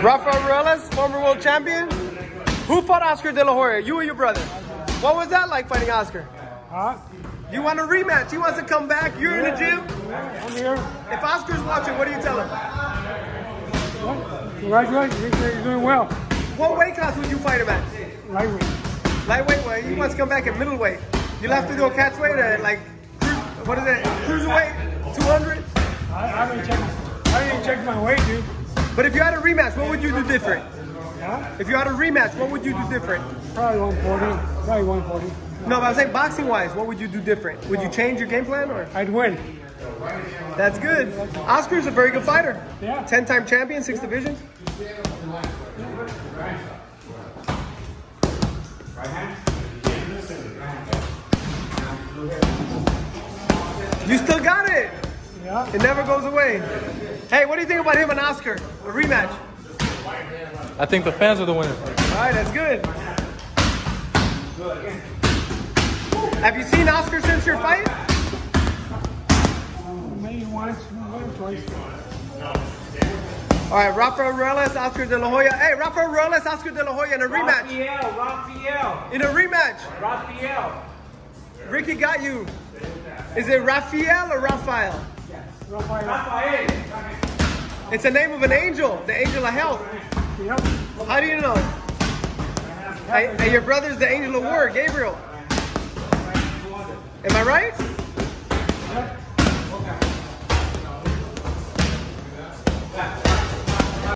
Rafael Ruelas, former world champion. Who fought Oscar De La Hoya? You or your brother? What was that like fighting Oscar? Huh? You want a rematch? He wants to come back. You're in the gym. I'm here. If Oscar's watching, what do you tell him? Congratulations, you're doing well. What weight class would you fight him at? Lightweight. Lightweight? Well, he wants to come back at middleweight. You'll have to do a catch weight at like, what is it? Cruiserweight? 200? I haven't checked my weight, dude. But if you had a rematch, what would you do different? Huh? If you had a rematch, what would you do different? Probably 140. Probably 140. No, but I'm saying boxing-wise, what would you do different? Would you change your game plan or? I'd win. That's good. Oscar's a very good fighter. Yeah. 10-time champion, 6 divisions. You still got it. Yeah. It never goes away. Hey, what do you think about him and Oscar? A rematch? I think the fans are the winners. All right, that's good. Have you seen Oscar since your fight? Maybe once or twice. All right, Rafael Ruelas, Oscar De La Hoya. Hey, Rafael Ruelas, Oscar De La Hoya in a rematch. Rafael. In a rematch. Rafael. Ricky got you. Is it Rafael or Rafael? Rafael. It's the name of an angel, the angel of health. Yep. How do you know? Hey, your brother's the angel of war, Gabriel. Am I right? Yep.